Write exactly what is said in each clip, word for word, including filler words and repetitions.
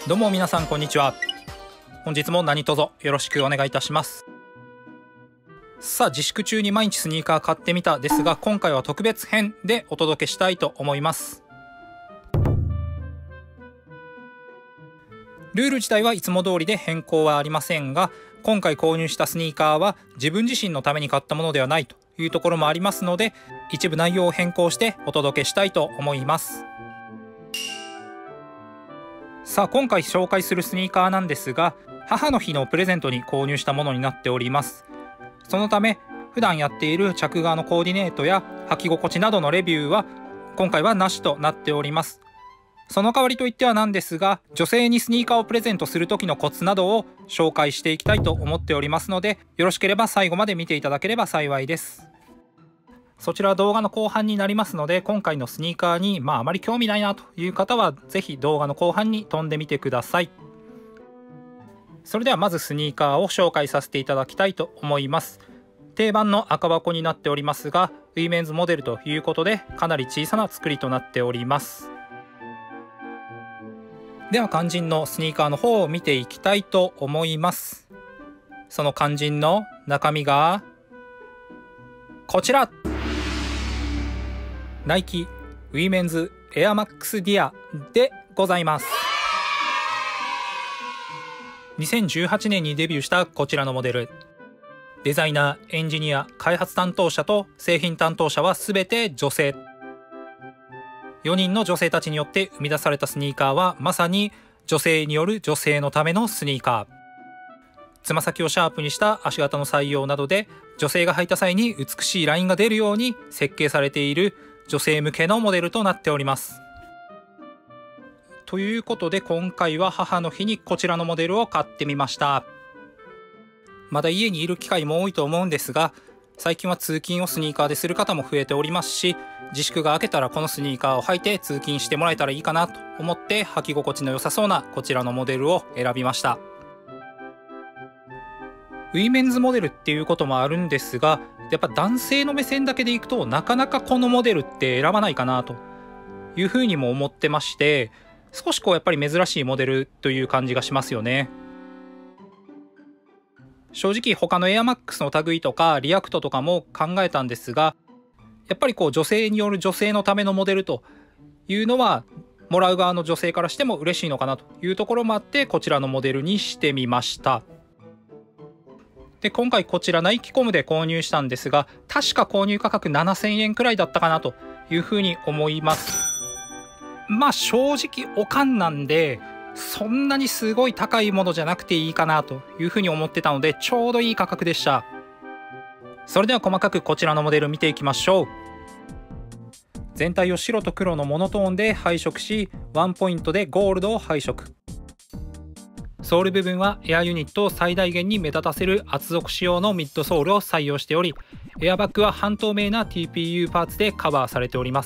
どうも皆さんこんにちは。本日も何卒よろしくお願いいたします。さあ、自粛中に毎日スニーカー買ってみたですが、今回は特別編でお届けしたいと思います。ルール自体はいつも通りで変更はありませんが、今回購入したスニーカーは自分自身のために買ったものではないというところもありますので、一部内容を変更してお届けしたいと思います。さあ、今回紹介するスニーカーなんですが、母の日のプレゼントに購入したものになっております。そのため普段やっている着側のコーディネートや履き心地などのレビューは今回はなしとなっております。その代わりといってはなんですが、女性にスニーカーをプレゼントする時のコツなどを紹介していきたいと思っておりますので、よろしければ最後まで見ていただければ幸いです。そちらは動画の後半になりますので、今回のスニーカーにまああまり興味ないなという方はぜひ動画の後半に飛んでみてください。それではまずスニーカーを紹介させていただきたいと思います。定番の赤箱になっておりますが、ウィメンズモデルということでかなり小さな作りとなっております。では肝心のスニーカーの方を見ていきたいと思います。その肝心の中身がこちら、ナイキウィメンズエアマックスディアでございます。にせんじゅうはちねんにデビューしたこちらのモデル、デザイナー、エンジニア、開発担当者と製品担当者は全て女性。よにんの女性たちによって生み出されたスニーカーはまさに女性による女性のためのスニーカー。つま先をシャープにした足型の採用などで、女性が履いた際に美しいラインが出るように設計されている女性向けのモデルとなっております。ということで今回は母の日にこちらのモデルを買ってみました。まだ家にいる機会も多いと思うんですが、最近は通勤をスニーカーでする方も増えておりますし、自粛が明けたらこのスニーカーを履いて通勤してもらえたらいいかなと思って履き心地の良さそうなこちらのモデルを選びました。ウィメンズモデルっていうこともあるんですが、やっぱ男性の目線だけでいくとなかなかこのモデルって選ばないかなというふうにも思ってまして、少しこうやっぱり珍しいモデルという感じがしますよね。正直他のエアマックスの類とかリアクトとかも考えたんですが、やっぱりこう女性による女性のためのモデルというのはもらう側の女性からしても嬉しいのかなというところもあって、こちらのモデルにしてみました。で、今回こちらナイキコムで購入したんですが、確か購入価格ななせんえんくらいだったかなというふうに思います。まあ正直おかんなんでそんなにすごい高いものじゃなくていいかなというふうに思ってたので、ちょうどいい価格でした。それでは細かくこちらのモデル見ていきましょう。全体を白と黒のモノトーンで配色し、ワンポイントでゴールドを配色。ソール部分はエアユニットを最大限に目立たせる厚底仕様のミッドソールを採用しており、エアバッグは半透明な ティーピーユー パーツでカバーされております。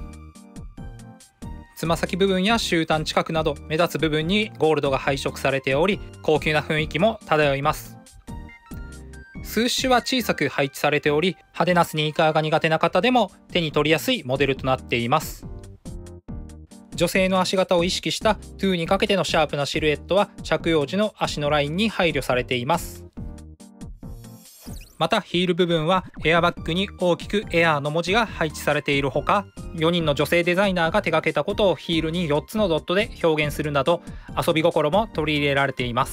つま先部分や終端近くなど目立つ部分にゴールドが配色されており、高級な雰囲気も漂います。スーッシュは小さく配置されており、派手なスニーカーが苦手な方でも手に取りやすいモデルとなっています。女性の足型を意識したトゥーにかけてのシャープなシルエットは着用時の足のラインに配慮されています。またヒール部分はエアバッグに大きくエアーの文字が配置されているほか、よにんの女性デザイナーが手掛けたことをヒールによっつのドットで表現するなど、遊び心も取り入れられています。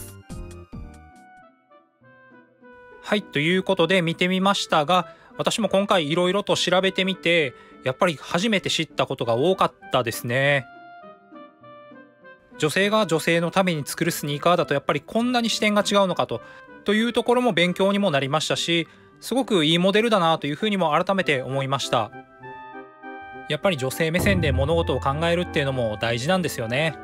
はい、ということで見てみましたが、私も今回いろいろと調べてみて、やっぱり初めて知ったことが多かったですね。女性が女性のために作るスニーカーだとやっぱりこんなに視点が違うのかとというところも勉強にもなりましたし、すごくいいモデルだなというふうにも改めて思いました。やっぱり女性目線で物事を考えるっていうのも大事なんですよね。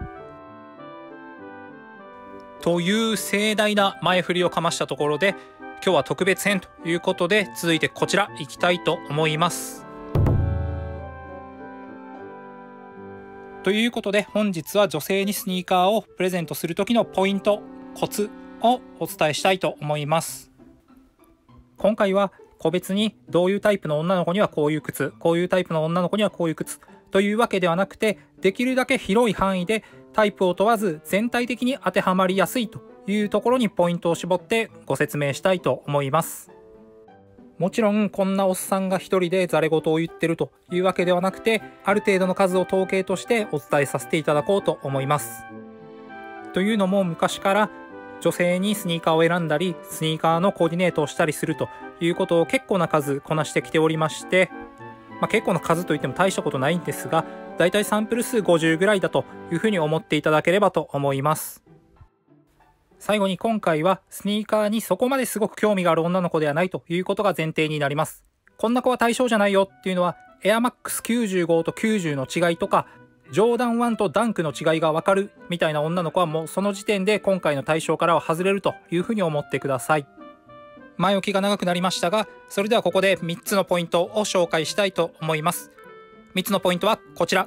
という盛大な前振りをかましたところで、今日は特別編ということで続いてこちらいきたいと思います。ということで本日は女性にスニーカーをプレゼントする時のポイント、コツをお伝えしたいと思います。今回は個別にどういうタイプの女の子にはこういう靴、こういうタイプの女の子にはこういう靴というわけではなくて、できるだけ広い範囲でタイプを問わず全体的に当てはまりやすいというところにポイントを絞ってご説明したいと思います。もちろんこんなおっさんが一人でざれ言を言ってるというわけではなくて、ある程度の数を統計としてお伝えさせていただこうと思います。というのも、昔から女性にスニーカーを選んだりスニーカーのコーディネートをしたりするということを結構な数こなしてきておりまして、まあ、結構な数といっても大したことないんですが、だいたいサンプル数ごじゅうぐらいだというふうに思っていただければと思います。最後に、今回はスニーカーにそこまですごく興味がある女の子ではないということが前提になります。こんな子は対象じゃないよっていうのは、エアマックスきゅうじゅうごときゅうじゅうの違いとか、ジョーダンワンとダンクの違いが分かるみたいな女の子は、もうその時点で今回の対象からは外れるというふうに思ってください。前置きが長くなりましたが、それではここでみっつのポイントを紹介したいと思います。みっつのポイントはこちら。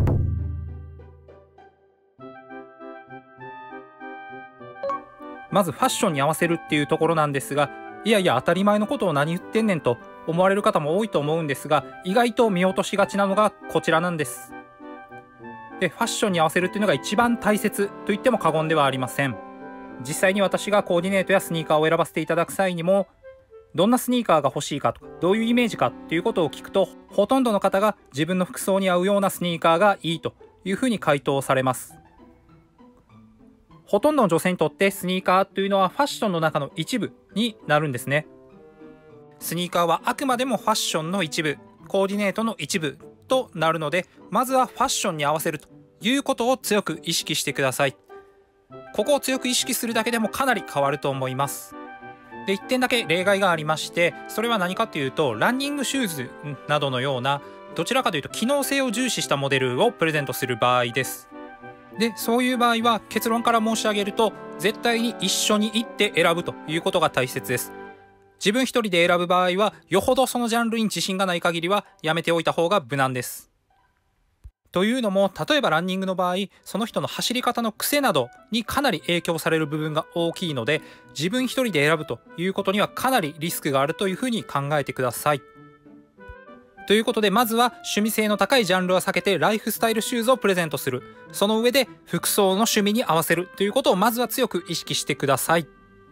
まずファッションに合わせるっていうところなんですが、いやいや当たり前のことを何言ってんねんと思われる方も多いと思うんですが、意外と見落としがちなのがこちらなんです。で、ファッションに合わせるっていうのが一番大切と言っても過言ではありません。実際に私がコーディネートやスニーカーを選ばせていただく際にも、どんなスニーカーが欲しいかとか、どういうイメージかっていうことを聞くと、ほとんどの方が自分の服装に合うようなスニーカーがいいというふうに回答されます。ほとんどの女性にとってスニーカーというのはファッションの中の一部になるんですね。スニーカーはあくまでもファッションの一部、コーディネートの一部となるので、まずはファッションに合わせるということを強く意識してください。ここを強く意識するだけでもかなり変わると思います。で、いってんだけ例外がありまして、それは何かというと、ランニングシューズなどのような、どちらかというと機能性を重視したモデルをプレゼントする場合です。で、そういう場合は結論から申し上げると、絶対に一緒に行って選ぶということが大切です。自分一人で選ぶ場合は、よほどそのジャンルに自信がない限りはやめておいた方が無難です。というのも、例えばランニングの場合、その人の走り方の癖などにかなり影響される部分が大きいので、自分一人で選ぶということにはかなりリスクがあるというふうに考えてください。ということで、まずは趣味性の高いジャンルは避けてライフスタイルシューズをプレゼントする。その上で服装の趣味に合わせるということをまずは強く意識してください。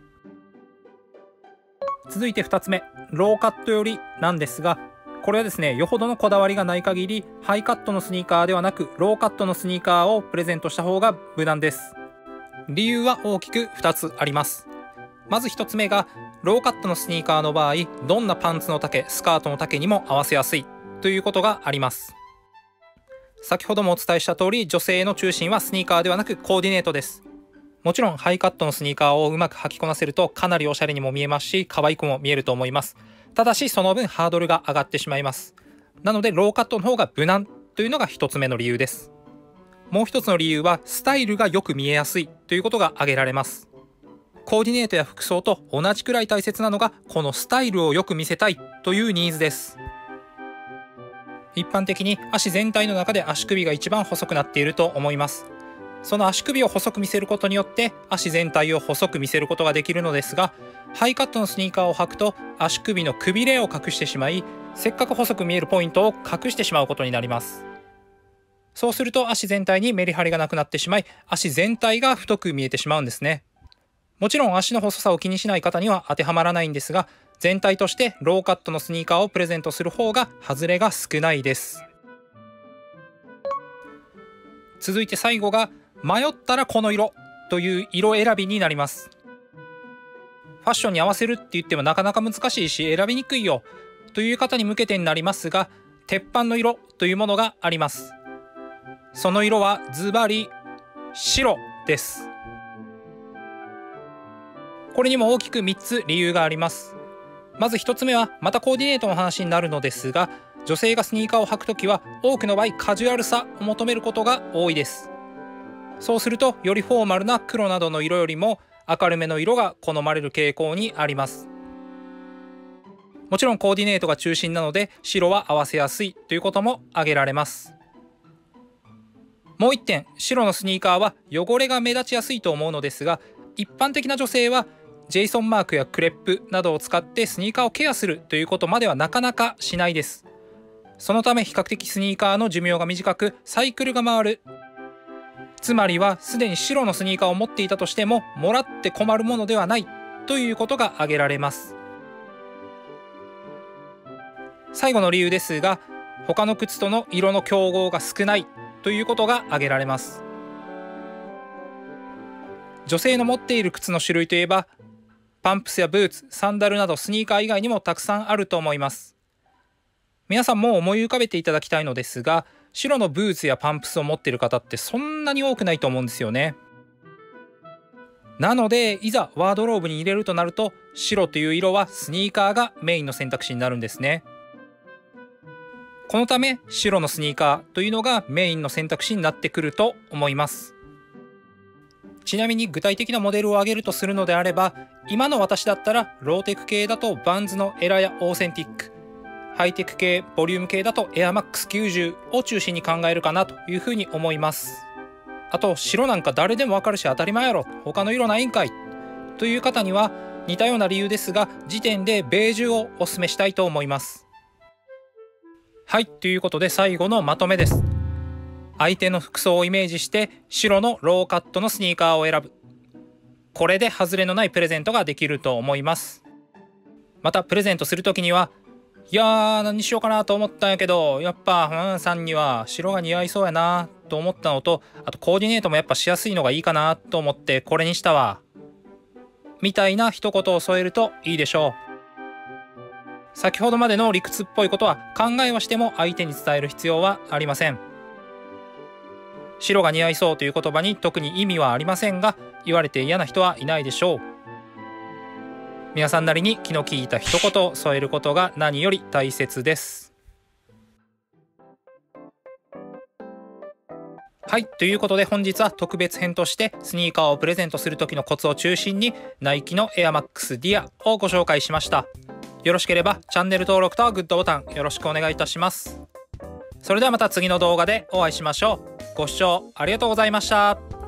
続いてふたつめ、ローカット寄りなんですが、これはですね、よほどのこだわりがない限り、ハイカットのスニーカーではなくローカットのスニーカーをプレゼントした方が無難です。理由は大きくふたつあります。まずひとつめが、ローカットのスニーカーの場合、どんなパンツの丈、スカートの丈にも合わせやすいということがあります。先ほどもお伝えした通り、女性の中心はスニーカーではなくコーディネートです。もちろんハイカットのスニーカーをうまく履きこなせるとかなりおしゃれにも見えますし、可愛くも見えると思います。ただしその分ハードルが上がってしまいます。なのでローカットの方が無難というのがひとつめの理由です。もう一つの理由は、スタイルがよく見えやすいということが挙げられます。コーディネートや服装と同じくらい大切なのが、このスタイルをよく見せたいというニーズです。一般的に足全体の中で足首が一番細くなっていると思います。その足首を細く見せることによって足全体を細く見せることができるのですが、ハイカットのスニーカーを履くと足首のくびれを隠してしまい、せっかく細く見えるポイントを隠してしまうことになります。そうすると足全体にメリハリがなくなってしまい、足全体が太く見えてしまうんですね。もちろん足の細さを気にしない方には当てはまらないんですが、全体としてローカットのスニーカーをプレゼントする方が外れが少ないです。続いて最後が、迷ったらこの色という色選びになります。ファッションに合わせるって言ってもなかなか難しいし選びにくいよという方に向けてになりますが、鉄板の色というものがあります。その色はズバリ白です。これにも大きくみっつ理由があります。まずひとつめは、またコーディネートの話になるのですが、女性がスニーカーを履くときは多くの場合カジュアルさを求めることが多いです。そうすると、よりフォーマルな黒などの色よりも明るめの色が好まれる傾向にあります。もちろんコーディネートが中心なので白は合わせやすいということも挙げられます。もういってん、白のスニーカーは汚れが目立ちやすいと思うのですが、一般的な女性はジェイソンマークやクレップなどを使ってスニーカーをケアするということまではなかなかしないです。 そのため比較的スニーカーの寿命が短くサイクルが回る。つまりはすでに白のスニーカーを持っていたとしてももらって困るものではないということが挙げられます。最後の理由ですが、他の靴との色の競合が少ないということが挙げられます。女性の持っている靴の種類といえば、パンプスやブーツ、サンダルなどスニーカー以外にもたくさんあると思います。皆さんも思い浮かべていただきたいのですが、白のブーツやパンプスを持っている方ってそんなに多くないと思うんですよね。なのでいざワードローブに入れるとなると、白という色はスニーカーがメインの選択肢になるんですね。このため白のスニーカーというのがメインの選択肢になってくると思います。ちなみに具体的なモデルを挙げるとするのであれば、今の私だったらローテク系だとバンズのエラやオーセンティック、ハイテク系、ボリューム系だとエアマックスきゅうじゅうを中心に考えるかなというふうに思います。あと白なんか誰でもわかるし当たり前やろ、他の色ないんかいという方には似たような理由ですが、時点でベージュをお勧めしたいと思います。はい、ということで最後のまとめです。相手の服装をイメージして白のローカットのスニーカーを選ぶ。これで外れのないプレゼントができると思います。またプレゼントするときには、いやー何しようかなと思ったんやけど、やっぱうんさんには白が似合いそうやなと思ったのと、あとコーディネートもやっぱしやすいのがいいかなと思ってこれにしたわ、みたいな一言を添えるといいでしょう。先ほどまでの理屈っぽいことは考えはしても相手に伝える必要はありません。白が似合いそうという言葉に特に意味はありませんが、言われて嫌な人はいないでしょう。皆さんなりに気の利いた一言を添えることが何より大切です。はい、ということで本日は特別編としてスニーカーをプレゼントする時のコツを中心にナイキのエアマックスディアをご紹介しました。よろしければチャンネル登録とグッドボタンよろしくお願いいたします。それではまた次の動画でお会いしましょう。ご視聴ありがとうございました。